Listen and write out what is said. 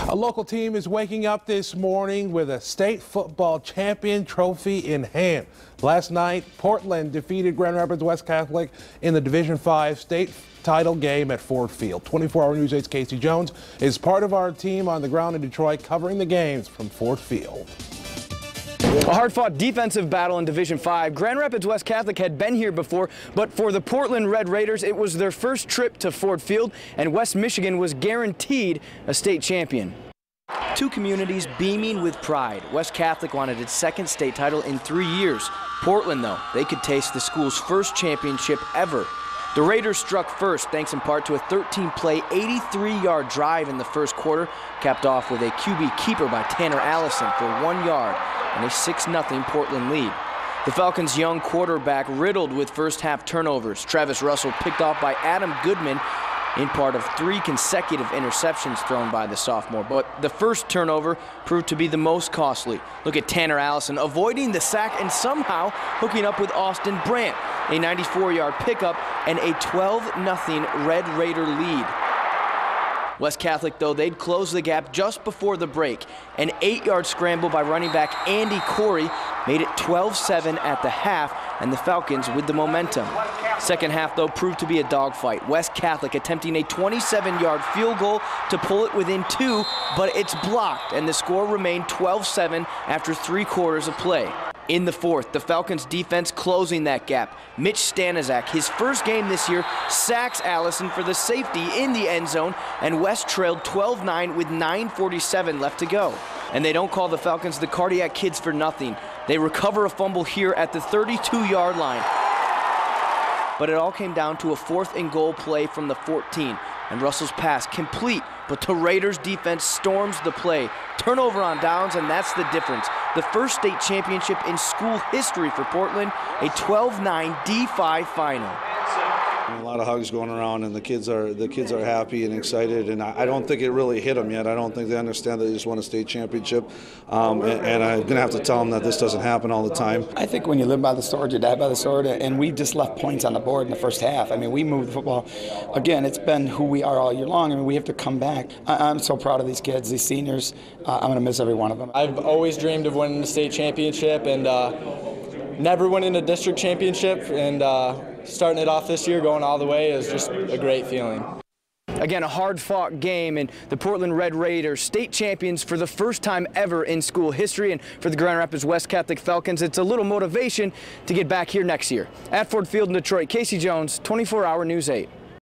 A local team is waking up this morning with a state football champion trophy in hand. Last night, Portland defeated Grand Rapids West Catholic in the Division V state title game at Ford Field. 24 Hour News 8's Casey Jones is part of our team on the ground in Detroit covering the games from Ford Field. A hard-fought defensive battle in Division V. Grand Rapids West Catholic had been here before, but for the Portland Red Raiders, it was their first trip to Ford Field, and West Michigan was guaranteed a state champion. Two communities beaming with pride. West Catholic wanted its second state title in 3 years. Portland, though, they could taste the school's first championship ever. The Raiders struck first, thanks in part to a 13-play, 83-yard drive in the first quarter, capped off with a QB keeper by Tanner Allison for 1 yard and a 6-0 Portland lead. The Falcons' young quarterback riddled with first-half turnovers. Travis Russell picked off by Adam Goodman in part of 3 consecutive interceptions thrown by the sophomore. But the first turnover proved to be the most costly. Look at Tanner Allison avoiding the sack and somehow hooking up with Austin Brandt. A 94-yard pickup and a 12-0 Red Raider lead. West Catholic, though, they'd close the gap just before the break. An 8-yard scramble by running back Andy Corey made it 12-7 at the half, and the Falcons with the momentum. Second half, though, proved to be a dogfight. West Catholic attempting a 27-yard field goal to pull it within 2, but it's blocked, and the score remained 12-7 after 3 quarters of play. In the fourth, the Falcons' defense closing that gap. Mitch Stanizak, his first game this year, sacks Allison for the safety in the end zone, and West trailed 12-9 with 9:47 left to go. And they don't call the Falcons the Cardiac Kids for nothing. They recover a fumble here at the 32-yard line. But it all came down to a 4th and goal play from the 14, and Russell's pass complete, but the Raiders' defense storms the play. Turnover on downs, and that's the difference. The first state championship in school history for Portland, a 12-9 D5 final. A lot of hugs going around, and the kids are happy and excited, and I don't think it really hit them yet. I don't think they understand that they just won a state championship, and I'm going to have to tell them that this doesn't happen all the time. I think when you live by the sword, you die by the sword, and we just left points on the board in the first half. I mean, we moved the football. Again, it's been who we are all year long. I mean, we have to come back. I'm so proud of these kids, these seniors. I'm going to miss every one of them. I've always dreamed of winning the state championship, and never winning a district championship, and starting it off this year, going all the way, is just a great feeling. Again, a hard-fought game, and the Portland Red Raiders, state champions for the first time ever in school history. And for the Grand Rapids West Catholic Falcons, it's a little motivation to get back here next year. At Ford Field in Detroit, Casey Jones, 24 Hour News 8.